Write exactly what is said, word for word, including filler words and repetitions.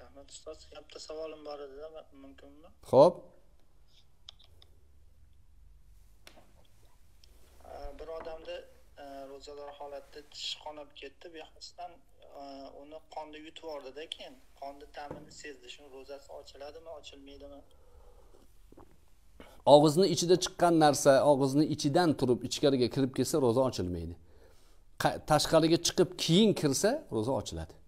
Rahmat ustoz. Bitta savolim bor edi, mumkinmi? Xo'p. Bir odamda ro'zador holatda tish qonab ketdi, bexosdan uni qonda yutib yubordi-da, keyin qonni ta'mini sezdi. Shu ro'zasi ochiladimi, ochilmaydimi? Og'izning ichida chiqqan narsa og'izning ichidan turib ichkariga kirib kelsa ro'za ochilmaydi. Tashqariga chiqib keyin kirsa ro'za ochiladi.